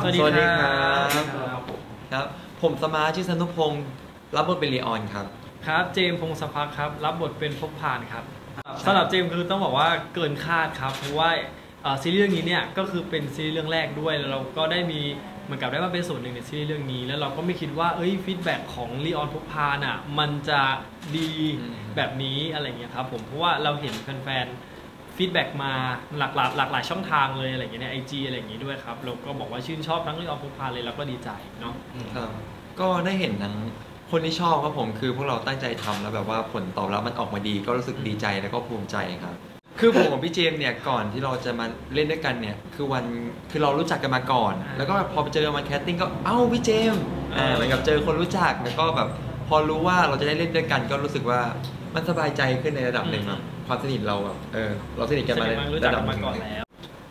สวัสดีครับครับผมสมาร์ทชื่อสนุพงศ์รับบทเป็นลีออนครับครับเจมส์พงศพักครับรับบทเป็นพบพานครับสำหรับเจมส์คือต้องบอกว่าเกินคาดครับเพราะว่าซีรีส์เรื่องนี้เนี่ยก็คือเป็นซีรีส์เรื่องแรกด้วยแล้วเราก็ได้มีเหมือนกับได้มาเป็นส่วนหนึ่งในซีรีส์เรื่องนี้แล้วเราก็ไม่คิดว่าฟีดแบ็กของลีออนพบพานอ่ะมันจะดีแบบนี้อะไรเงี้ยครับผมเพราะว่าเราเห็นแฟนฟีดแบ็กมาหลากหลายช่องทางเลยอะไรเงี้ยใน IG อะไรอย่างงี้ด้วยครับเราก็บอกว่าชื่นชอบทั้งลีออนพบพานเลยเราก็ดีใจเนาะครับก็ได้เห็นทั้งคนที่ชอบครับผมคือพวกเราตั้งใจทำแล้วแบบว่าผลตอบรับมันออกมาดีก็รู้สึกดีใจแล้วก็ภูมิใจครับคือผมกับพี่เจมส์เนี่ยก่อนที่เราจะมาเล่นด้วยกันเนี่ยคือเรารู้จักกันมาก่อนแล้วก็พอไปเจอมาแคสติ้งก็พี่เจมส์เหมือนกับเจอคนรู้จักแล้วก็แบบพอรู้ว่าเราจะได้เล่นด้วยกันก็รู้สึกว่ามันสบายใจขึ้นในระดับหนึ่งครับความสนิทเราแบบเราสนิทกันมาในระดับหนึ่งแล้ว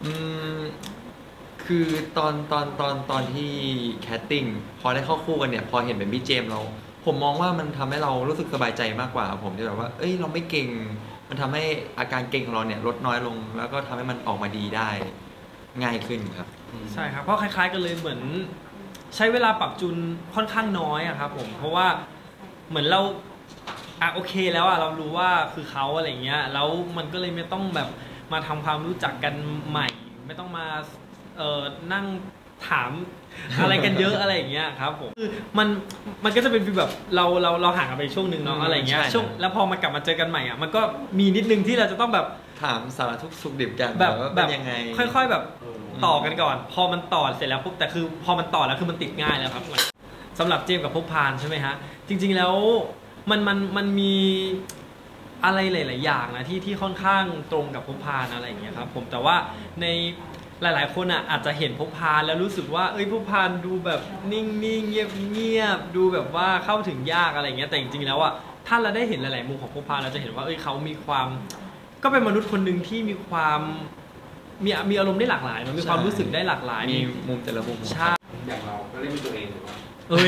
คือตอนที่แคสติ้งพอได้เข้าคู่กันเนี่ยพอเห็นเป็นพี่เจมส์ผมมองว่ามันทำให้เรารู้สึกสบายใจมากกว่าผมที่แบบว่าเราไม่เก่งมันทำให้อาการเก่งของเราเนี่ยลดน้อยลงแล้วก็ทำให้มันออกมาดีได้ง่ายขึ้นครับใช่ครับเพราะคล้ายๆกันเลยเหมือนใช้เวลาปรับจูนค่อนข้างน้อยอะครับผมเพราะว่าเหมือนเราโอเคแล้วเรารู้ว่าคือเขาอะไรเงี้ยแล้วมันก็เลยไม่ต้องแบบมาทำความรู้จักกันใหม่ไม่ต้องมานั่งถามอะไรกันเยอะอะไรอย่างเงี้ยครับผมคือมันก็จะเป็นฟีลแบบเราห่างกันไปช่วงนึงเนาะอะไรเงี้ยช่วงแล้วพอมากลับมาเจอกันใหม่มันก็มีนิดนึงที่เราจะต้องแบบถามสารทุกสุขดิบกันแบบยังไงค่อยๆแบบต่อกันก่อนพอมันต่อเสร็จแล้วปุ๊บแต่คือพอมันต่อแล้วคือมันติดง่ายแล้วครับสำหรับเจมส์กับพบพานใช่ไหมฮะจริงๆแล้วมันมีอะไรหลายๆอย่างนะที่ค่อนข้างตรงกับพบพานอะไรอย่างเงี้ยครับผมแต่ว่าในหลายๆคนอาจจะเห็นพบพานแล้วรู้สึกว่าพบพานดูแบบนิ่งๆเงียบๆดูแบบว่าเข้าถึงยากอะไรเงี้ยแต่จริงๆแล้วถ้าเราได้เห็นหลายๆมุมของพบพานเราจะเห็นว่าเขามีความก็เป็นมนุษย์คนหนึ่งที่มีความมีอารมณ์ได้หลากหลายมันมีความรู้สึกได้หลากหลายมีมุมแต่ละมุมใช่อย่างเราก็เล่นเป็นตัวเองหรือว่า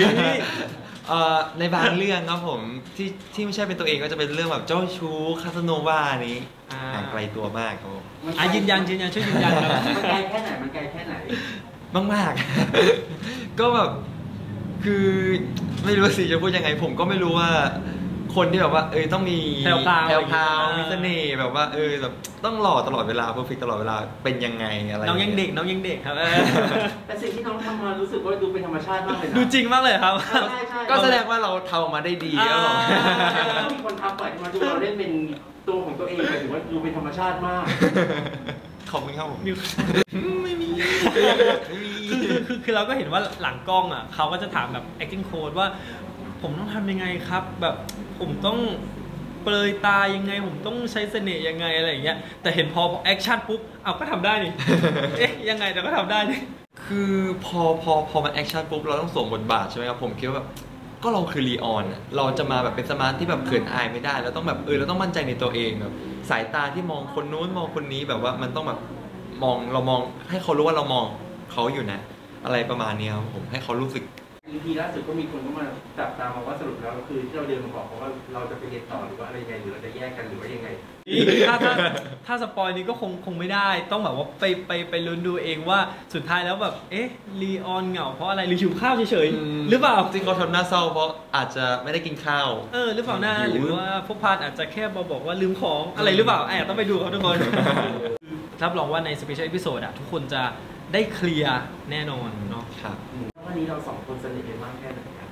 ในบางเรื่องครับผมที่ไม่ใช่เป็นตัวเองก็จะเป็นเรื่องแบบเจ้าชู้คาสโนวานี้ห่างไกลตัวมากครับผมยืนยันช่วยยืนยันครับมันไกลแค่ไหนมากๆก็แบบคือไม่รู้สิจะพูดยังไงผมก็ไม่รู้ว่าคนที่แบบว่าต้องมีแพรวมีเสน่ห์แบบว่าแบบต้องหล่อตลอดเวลาเพอร์เฟคตลอดเวลาเป็นยังไงอะไรน้องยังเด็กครับแต่สิ่งที่น้องทำมารู้สึกว่าดูเป็นธรรมชาติมากเลยนะดูจริงมากเลยครับก็แสดงว่าเราทำมาได้ดีครับผมมีคนทักไปมาดูเราเล่นเป็นตัวของตัวเองหมายถึงว่าดูเป็นธรรมชาติมากขอบคุณครับผมไม่มีคือเราก็เห็นว่าหลังกล้องเขาก็จะถามแบบ acting coach ว่าผมต้องทำยังไงครับแบบผมต้องเปลยตายังไงผมต้องใช้เสน่ห์ยังไงอะไรอย่างเงี้ยแต่เห็นพอแอคชั่นปุ๊บก็ทำได้นี่ยังไงแต่ก็ทำได้นี่คือพอมันแอคชั่นปุ๊บเราต้องสวมบทบาทใช่ไหมครับผมคิดว่าแบบก็เราคือลีออนเราจะมาแบบเป็นสมาร์ทที่แบบเขินอายไม่ได้เราต้องแบบเราต้องมั่นใจในตัวเองแบบสายตาที่มองคนนู้นมองคนนี้แบบว่ามันต้องแบบเรามองให้เขารู้ว่าเรามองเขาอยู่นะอะไรประมาณนี้ครับผมให้เขารู้สึก EP ล่าสุดก็มีคนเข้ามาจับตามมาว่าสรุปแล้วคือที่เราเดินมาบอกว่าเราจะไปเรียนต่อหรือว่าอะไรยังไงหรือเราจะแยกกันหรือว่ายังไงถ้าสปอยนี้ก็คงไม่ได้ต้องแบบว่าไปลุ้นดูเองว่าสุดท้ายแล้วแบบลีออนเหงาเพราะอะไรหรือหิวข้าวเฉยๆหรือเปล่าจริงเขาทำหน้าเศร้าเพราะอาจจะไม่ได้กินข้าวหรือเปล่าหน้าหรือว่าพวกพานอาจจะแค่บอกว่าลืมของอะไรหรือเปล่าต้องไปดูเขาทุกคนรับรองว่าในสเปเชียลอีพิโซดทุกคนจะได้เคลียร์แน่นอนเนาะครับวันนี้เราสองคนสนิทกันมากแค่ไหนครับ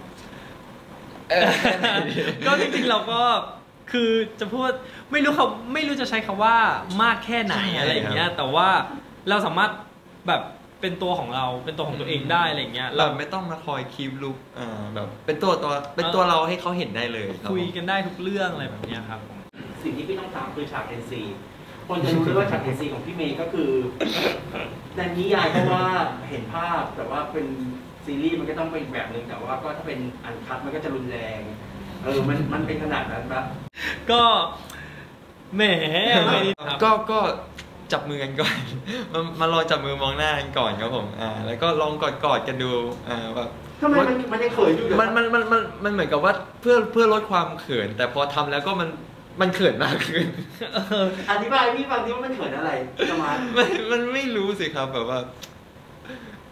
ก็จริงๆเราก็คือจะพูดไม่รู้จะใช้คำว่ามากแค่ไหนอะไรอย่างเงี้ยแต่ว่าเราสามารถแบบเป็นตัวของเราเป็นตัวของตัวเองได้อะไรอย่างเงี้ยเราไม่ต้องมาคอยคีปลุกแบบเป็นตัวเราให้เขาเห็นได้เลยคุยกันได้ทุกเรื่องอะไรแบบเนี้ยครับสิ่งที่พี่ต้องถามคือฉาก NC คนจะรู้เลยว่าฉาก NC ของพี่เมย์ก็คือในนิยายเพราะว่าเห็นภาพแต่ว่าเป็นซีรีส์มันก็ต้องเป็นอีกแบบหนึ่งแต่ว่าก็ถ้าเป็นอันคัทมันก็จะรุนแรงมันเป็นขนาดนั้นปะก็แหมก็จับมือกันก่อนมารอจับมือมองหน้ากันก่อนครับผมแล้วก็ลองกอดกันดูแบบทำไมมันยังเขินอยู่มันเหมือนกับว่าเพื่อลดความเขินแต่พอทำแล้วก็มันเขินมากขึ้นอธิบายพี่ฟังที่ว่ามันเขินอะไรสมาร์ทมันไม่รู้สิครับแบบว่า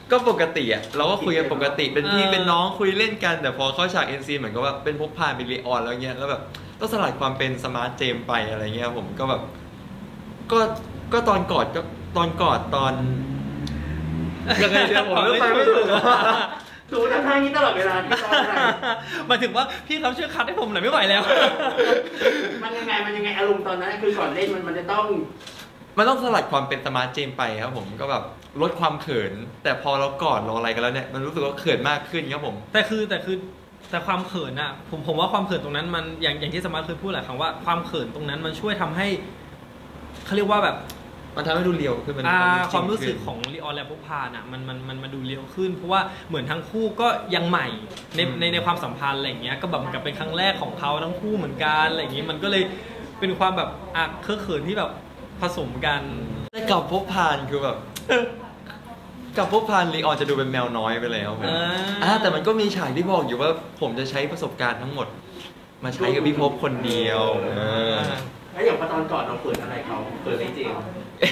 ก็ปกติอ่ะเราก็คุยกันปกติเป็นพี่เป็นน้องคุยเล่นกันแต่พอเข้าฉาก NC เหมือนกับว่าเป็นพกพาเป็นลีออนแล้วเงี้ยแล้วแบบต้องสลัดความเป็นสมาร์ทเจมไปอะไรเงี้ยผมก็แบบก็ตอนกอดก็ตอนกอดตอนยังไงเดี๋ยวผมเลือกไปไม่ถูกดูทำท่านี้ตลอดเวลาที่ต้องอะไรหมายถึงว่าพี่เขาช่วยคัดให้ผมหน่อยไม่ไหวแล้วมันยังไงอารมณ์ตอนนั้นคือก่อนเล่นมันจะต้องสลัดความเป็นสมาร์ทเจมไปครับผมก็แบบลดความเขินแต่พอเรากอดเราอะไรกันแล้วเนี่ยมันรู้สึกว่าเขินมากขึ้นครับผมแต่ความเขินอะผมว่าความเขินตรงนั้นมันอย่างที่สมาร์ทเคยพูดหลายครั้งว่าความเขินตรงนั้นมันช่วยทำให้เขาเรียกว่าแบบมันทำให้ดูเรียวขึ้นความรู้สึกของลีออนและพกพาน่ะมันดูเรียวขึ้นเพราะว่าเหมือนทั้งคู่ก็ยังใหม่ในความสัมพันธ์อะไรอย่างเงี้ยก็แบบกับเป็นครั้งแรกของเขาทั้งคู่เหมือนกันอะไรอย่างงี้มันก็เลยเป็นความแบบเคอะเขินที่แบบผสมกันแต่กับพกพานคือแบบกับพกพานลีออนจะดูเป็นแมวน้อยไปแล้วแต่มันก็มีฉากที่บอกอยู่ว่าผมจะใช้ประสบการณ์ทั้งหมดมาใช้กับพี่ภพคนเดียวแล้วอย่างตอนก่อนเราเปิดอะไรเขาเปิดอะไรเจม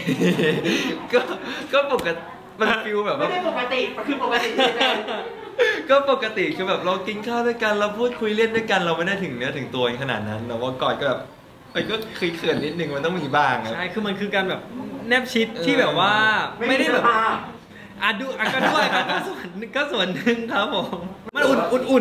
ก็ปกติมันฟิลแบบไม่ได้ปกติคือปกติก็ปกติคือแบบเรากินข้าวด้วยกันเราพูดคุยเล่นด้วยกันเราไม่ได้ถึงเนื้อถึงตัวขนาดนั้นแต่ว่ากอดก็แบบมันก็เขินนิดนึงมันต้องมีบ้างใช่คือมันคือการแบบแนบชิดที่แบบว่าไม่ได้แบบก็ด้วยครับก็ส่วนหนึ่งครับผมมันอุ่น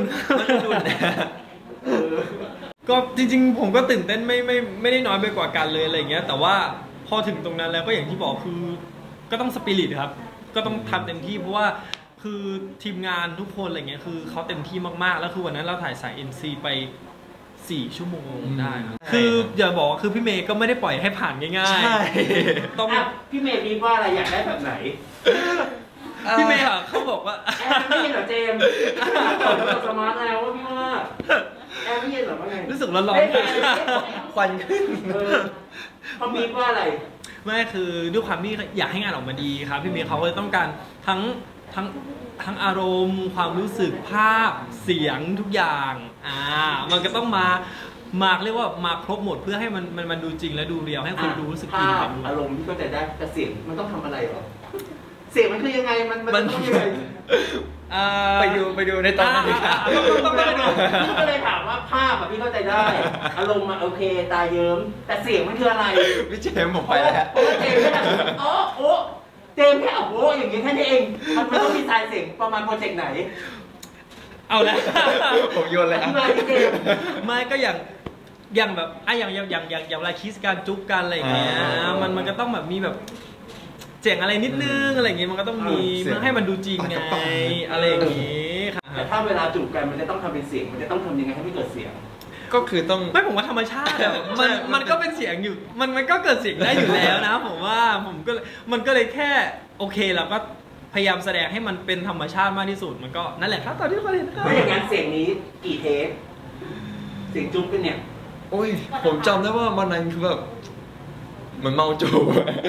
ก็จริงๆผมก็ตื่นเต้นไม่ได้น้อยไปกว่ากันเลยอะไรเงี้ยแต่ว่าพอถึงตรงนั้นแล้วก็อย่างที่บอกคือก็ต้องสปิริตครับก็ต้องทำเต็มที่เพราะว่าคือทีมงานทุกคนอะไรเงี้ยคือเขาเต็มที่มากๆแล้วคือวันนั้นเราถ่ายสาย NC ไป4 ชั่วโมงได้คืออย่าบอกคือพี่เมย์ก็ไม่ได้ปล่อยให้ผ่านง่ายๆต้องพี่เมย์มีว่าอะไรอยากได้แบบไหนพี่เมย์เขาบอกว่าไม่เห็นเหรอเจมส์สมาร์ทแล้วว่าพี่ว่าแอร์ไม่เย็นหรอว่าไงรู้สึกร้อนๆควันขึ้นเขามีว่าอะไรไม่คือด้วยความที่อยากให้งานออกมาดีครับพี่เมย์เขาเลยต้องการทั้งอารมณ์ความรู้สึกภาพเสียงทุกอย่างมันก็ต้องมาเรียกว่ามาครบหมดเพื่อให้มันดูจริงและดูเรียวให้คนดูรู้สึกอินกับอารมณ์ที่ก็จะได้แต่เสียงมันต้องทำอะไรหรอเสียงมันคือยังไงมันต้องยังไงไปดูในตอนนั้นต้องไปดูพี่ก็เลยถามว่าภาพพี่เข้าใจได้อารมณ์โอเคตาเยิ้มแต่เสียงมันคืออะไรพี่เจมผมไปแล้วเจมแค่เจมแค่อย่างนี้แค่นี้เองมันต้องมีสายเสียงประมาณโปรเจกต์ไหนเอาแล้วผมโยนเลยไม่ก็อย่างแบบอย่างเวลาคิสการจุ๊บกันอะไรอย่างเงี้ยมันก็ต้องแบบมีแบบเจ๋งอะไรนิดนึงอะไรอย่างเงี้ยมันก็ต้องมีเพื่อให้มันดูจริงไงอะไรอย่างงี้แต่ถ้าเวลาจูบกันมันจะต้องทำเป็นเสียงมันจะต้องทำยังไงให้ไม่เกิดเสียงก็คือต้องไม่ผมว่าธรรมชาติมันก็เป็นเสียงอยู่มันก็เกิดเสียงได้อยู่แล้วนะผมว่ามันก็เลยแค่โอเคเราก็พยายามแสดงให้มันเป็นธรรมชาติมากที่สุดมันก็นั่นแหละครับตอนที่เขาเห็นไม่อย่างนั้นเสียงนี้กี่เทปเสียงจุ๊บกันเนี่ยโอ้ยผมจำได้ว่าวันนั้นคือแบบเหมือนเมาจู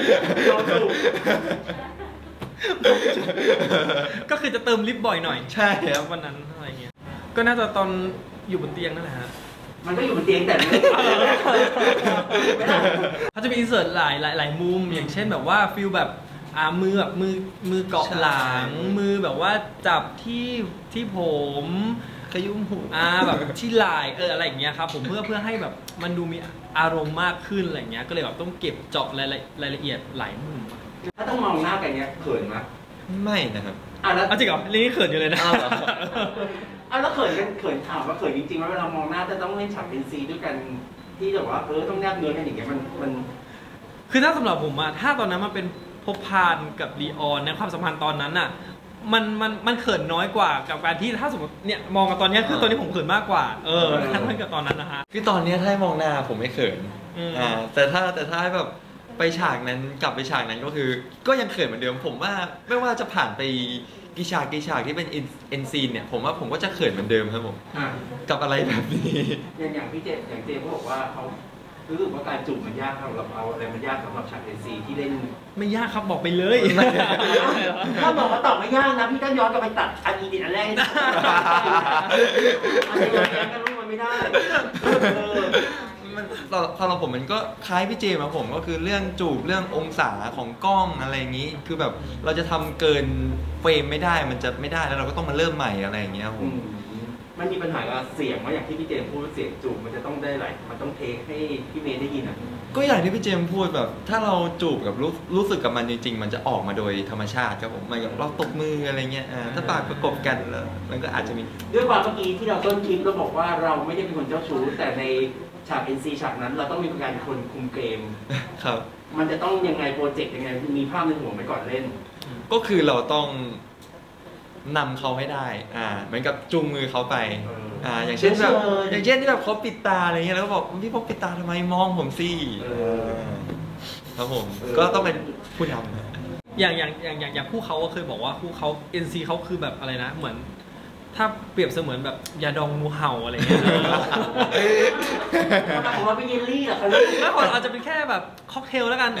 ก็คือจะเติมลิปบ่อยหน่อยใช่ครับวันนั้นอะไรเงี้ยก็น่าจะตอนอยู่บนเตียงนั่นแหละฮะมันก็อยู่บนเตียงแต่เขาจะมีอินเสิร์ตหลายมุมอย่างเช่นแบบว่าฟิลแบบมือแบบมือเกาะหลังมือแบบว่าจับที่ผมขยุ้มหูแบบที่ไหล่อะไรอย่างเงี้ยครับผมเพื่อให้แบบมันดูมีอารมณ์มากขึ้นอะไรเงี้ยก็เลยแบบต้องเก็บเจาะรายละเอียดหลายมุมถ้าต้องมองหน้ากันเนี้ยเขินไหมไม่นะครับแล้วจริงเหรอเรื่องนี้เขินอยู่เลยนะแล้วเขินถามว่าเขินจริงๆว่าเวลามองหน้าจะต้องเล่นฉากเป็นซีด้วยกันที่แบบว่าต้องแนบเนื้อกันอย่างเงี้ยมันคือถ้าสำหรับผมถ้าตอนนั้นมันเป็นพบพานกับลีออนในความสัมพันธ์ตอนนั้นมันเขินน้อยกว่ากับการที่ถ้าสมมติเนี่ยมองกันตอนนี้คือตอนนี้ผมเขินมากกว่าถ้าเทียบกับตอนนั้นนะฮะคือตอนนี้ถ้ามองหน้าผมไม่เขินแต่ถ้าแบบไปฉากนั้นกลับไปฉากนั้นก็คือก็ยังเขินเหมือนเดิมผมว่าไม่ว่าจะผ่านไปกี่ฉากที่เป็นเอ็นซีนเนี่ยผมว่าผมก็จะเขินเหมือนเดิมครับผมกับอะไรแบบนี้อย่างพี่เจเขาบอกว่าเขารู้สึกว่าการจูบมันยากสำหรับเราอะไรมันยากสำหรับฉากเอ็นซีที่เล่นไม่ยากครับบอกไปเลยถ้าบอกว่าตอบไม่ยากนะพี่ต้องย้อนกลับไปตัดอันอีดิทอันแรกอันนี้ก็รู้มันไม่ได้มันสำหรับผมมันก็คล้ายพี่เจมส์ครับผมก็คือเรื่องจูบเรื่ององศาของกล้องอะไรอย่างนี้ คือแบบเราจะทำเกินเฟรมไม่ได้มันจะไม่ได้แล้วเราก็ต้องมาเริ่มใหม่อะไรอย่างเงี้ยครับผมมันมีปัญหากับเสียงว่าอย่างที่พี่เจมส์พูดเสียงจูบมันจะต้องได้หลายมันต้องเทคให้พี่เมย์ได้ยินอ่ะก็อย่างที่พี่เจมส์พูดแบบถ้าเราจูบกับรู้สึกกับมันจริงๆ มันจะออกมาโดยธรรมชาติครับผมมันกับเราตบมืออะไรเงี้ยถ้าปากประกบกันแล้วมันก็อาจจะมีด้วยความเมื่อกี้ที่เราต้นคลิปเราบอกว่าเราไม่ได้เป็นคนเจ้าชู้แต่ในฉาก NC ฉากนั้นเราต้องมีการเป็นคนคุมเกมครับมันจะต้องยังไงโปรเจกต์ยังไงมีภาพในหัวไหมก่อนเล่นก็คือเราต้องนำเขาให้ได้เหมือนกับจูงมือเขาไปอย่างเช่นแบบอย่างเช่นที่แบบเขาปิดตาอะไรเงี้ยแล้วก็บอกพี่พกปิดตาทำไมมองผมสิครับผมก็ต้องเป็นผู้นำอย่างคู่เขาก็เคยบอกว่าคู่เขา NC เขาคือแบบอะไรนะเหมือนถ้าเปรียบเสมือนแบบยาดองงูเห่าอะไรเงี้ยผมว่าเป็นเยลลี่เหรอครับไม่คนอาจจะเป็นแค่แบบค็อกเทลแล้วกัน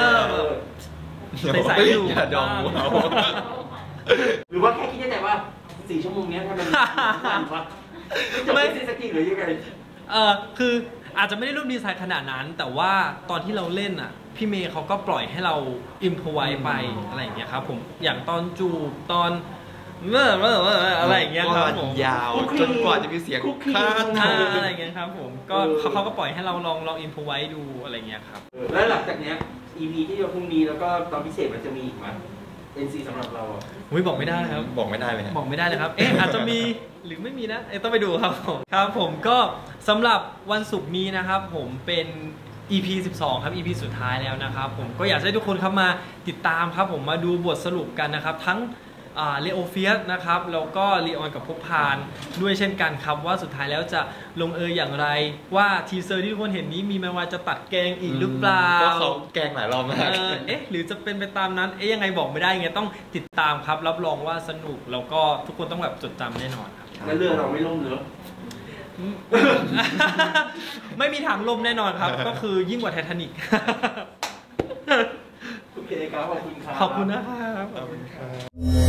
ใส่อยู่อย่าดองงูเห่าหรือว่าแค่คิดในใจว่า4 ชั่วโมงนี้ถ้ามันจะไม่ซีสกีหรือยังไงคืออาจจะไม่ได้รูปดีไซน์ขนาดนั้นแต่ว่าตอนที่เราเล่นอ่ะพี่เมย์เขาก็ปล่อยให้เราอิมพอไวไปอะไรอย่างเงี้ยครับผมอย่างตอนจูบตอนอะไรอย่างเงี้ยครับผมยาวจนกว่าจะมีเสียงคาดอะไรอย่างเงี้ยครับผมก็เขาก็ปล่อยให้เราลองอิมพอไวดูอะไรเงี้ยครับแล้วหลังจากเนี้ย EP ที่จะพรุ่งนี้แล้วก็ตอนพิเศษมันจะมีอีกไหมNC สำหรับเราอ่ะบอกไม่ได้ครับบอกไม่ได้เลยบอกไม่ได้เลยครับอาจจะมีหรือไม่มีนะต้องไปดูครับผมก็สำหรับวันศุกร์นี้นะครับผมเป็น EP 12ครับ EP สุดท้ายแล้วนะครับผมก็อยากให้ทุกคนครับมาติดตามครับผมมาดูบทสรุปกันนะครับทั้งเลโอเฟียสนะครับแล้วก็ลีออนกับภพพานด้วยเช่นกันครับว่าสุดท้ายแล้วจะลงอย่างไรว่าทีเซอร์ที่ทุกคนเห็นนี้มีแม้ว่าจะตัดแกงอีกหรือเปล่าก็เขาแกงหลายรอบมากหรือจะเป็นไปตามนั้นยังไงบอกไม่ได้ไงต้องติดตามครับรับรองว่าสนุกแล้วก็ทุกคนต้องแบบจดจำแน่นอนครับแล้วเรื่องเราไม่ล่มเนอะไม่มีทางล่มแน่นอนครับก็คือยิ่งกว่าไททานิคโอเคครับขอบคุณครับขอบคุณนะครับขอบคุณครับ